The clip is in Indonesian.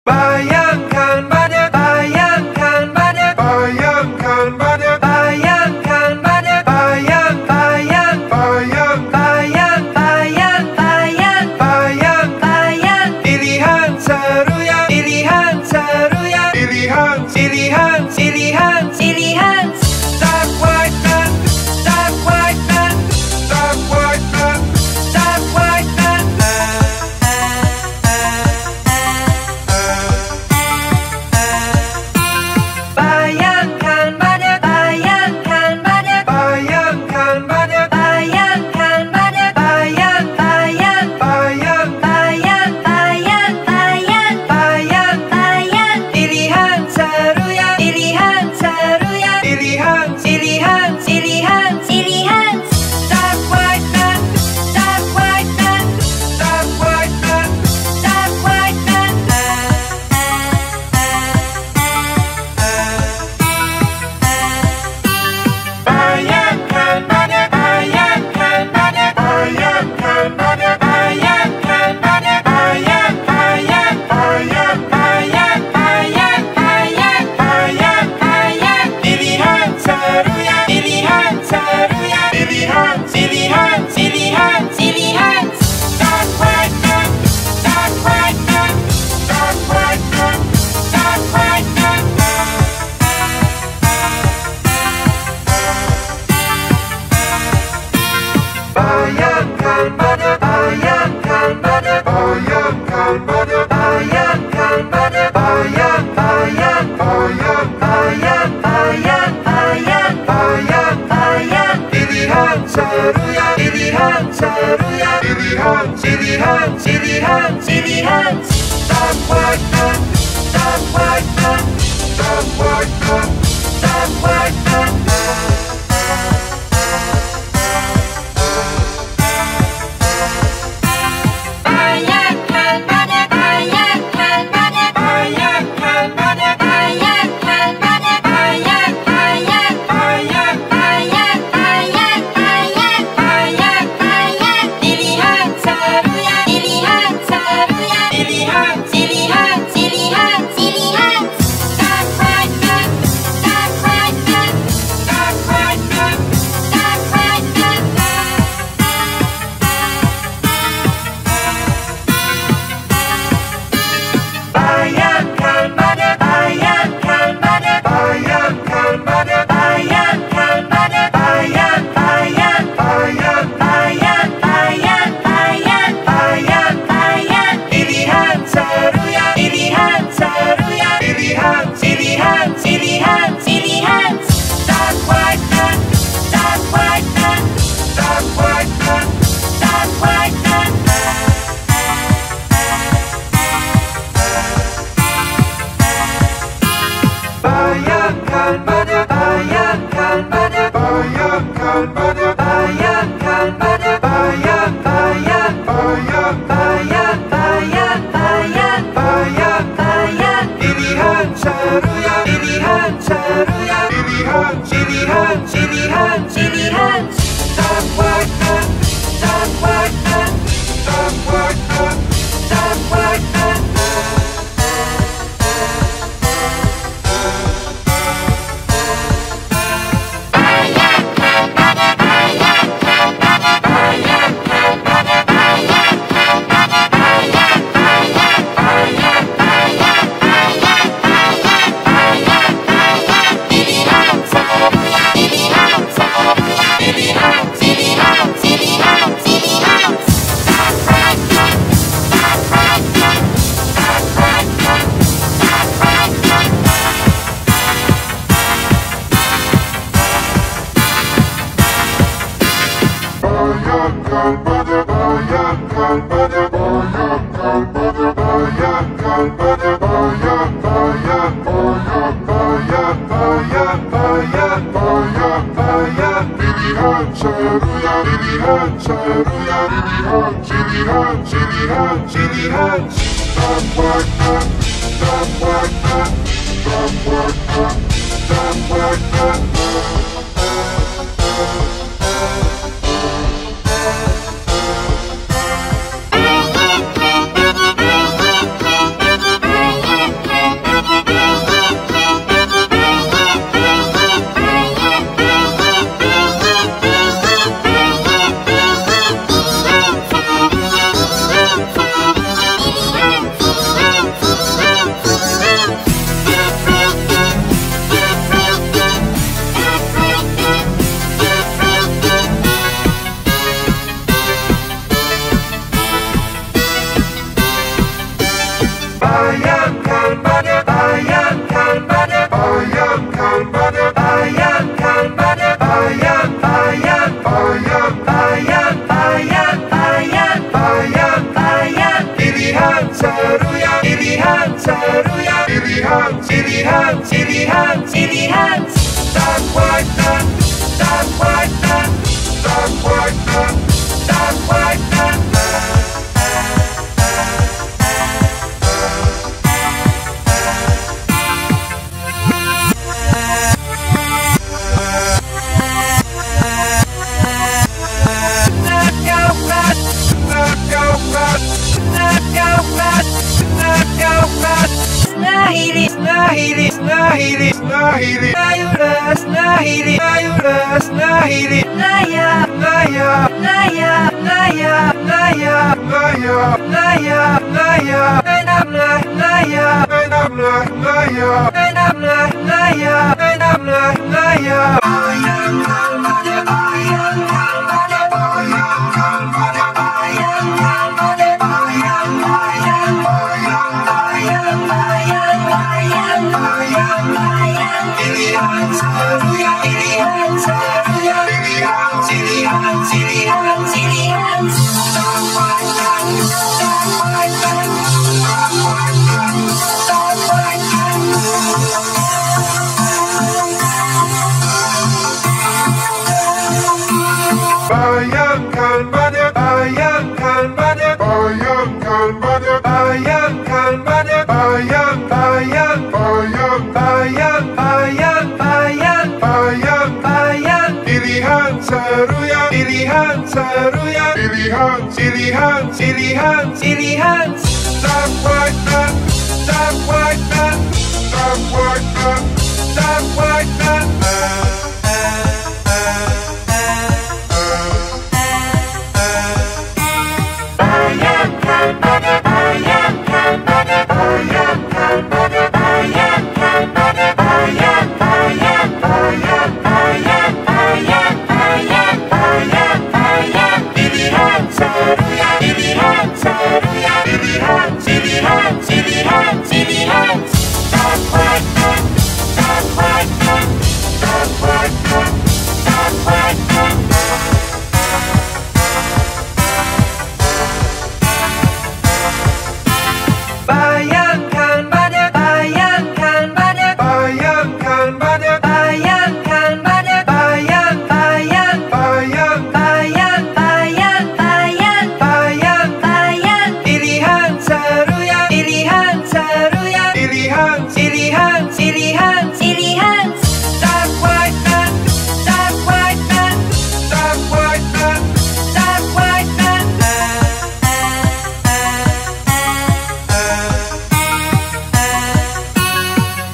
Bayangkan banyak, bayangkan banyak, bayangkan banyak, bayangkan banyak, bayang, bayang, bayang, bayang, bayang, bayang, bayang, bayang. Pilihan seru ya, pilihan seru ya, pilihan, pilihan, pilihan, pilihan. Dark white man, dark white man, dark white man, dark white man. Bayangkan banyak, bayangkan banyak, bayangkan banyak, bayangkan banyak, bayang, bayang, bayang, bayang, bayang, bayang, bayang, bayang. Pilihan seru ya, pilihan seru ya, pilihan, pilihan, pilihan, pilihan. Dark white man, dark white man, dark white man, dark white man. Bayangkan banyak, bayangkan banyak, bayangkan banyak, bayangkan banyak, bayang, bayang, bayang, bayang, bayang, bayang, bayang, bayang. Pilihan seru ya, pilihan seru ya, pilihan, pilihan, pilihan, pilihan. Dark white man, dark white man, dark white man, dark white man. Bayangkan banyak, bayangkan banyak, bayangkan banyak, bayangkan banyak, bayang, bayang, bayang, bayang, bayang, bayang, bayang, bayang. Pilihan seru ya, pilihan seru ya, pilihan, pilihan, pilihan, pilihan. Dark white man, dark white man, dark white man, dark white man. Bayangkan banyak, bayangkan banyak, bayangkan banyak, bayangkan banyak, bayang, bayang, bayang, bayang, bayang, bayang, bayang, bayang. Pilihan seru ya, pilihan seru ya, pilihan, pilihan, pilihan, pilihan. Dark white man, dark white man, dark white man, dark white man. Bayangkan banyak, bayangkan banyak, bayangkan banyak, bayangkan banyak, bayang, bayang, bayang, bayang, bayang, bayang, bayang, bayang. Pilihan seru ya, pilihan seru ya, pilihan, pilihan, pilihan, pilihan. Dark white man, dark white man, dark white man, dark white man. Bayangkan banyak, bayangkan banyak, bayangkan banyak, bayangkan banyak, bayang, bayang, bayang, bayang, bayang, bayang, bayang, bayang. Pilihan seru ya, pilihan seru ya, pilihan, pilihan, pilihan, pilihan. Dark white man, dark white man, dark white man, dark white man. Bayangkan banyak, bayangkan banyak, bayangkan banyak, bayangkan banyak, bayang, bayang, bayang, bayang, bayang, bayang, bayang, bayang. Pilihan seru ya, pilihan seru ya, pilihan, pilihan, pilihan, pilihan. Dark white man, dark white man, dark white man, dark white man. Bayangkan bayangkan banyak, bayangkan banyak, bayangkan banyak, bayangkan banyak, bayang, bayang, bayang, bayang, bayang, bayang, bayang, bayang, pilihan seru ya, pilihan seru ya, pilihan, pilihan, pilihan, pilihan, dark white man, dark white man, dark white man, dark white man. Bayangkan banyak, bayangkan banyak, bayangkan banyak, bayangkan banyak, bayang, bayang, bayang, bayang, bayang, bayang, bayang, bayang, pilihan seru ya, pilihan seru ya, pilihan, pilihan, pilihan, pilihan, dark white man, dark white man, dark white man, dark white man.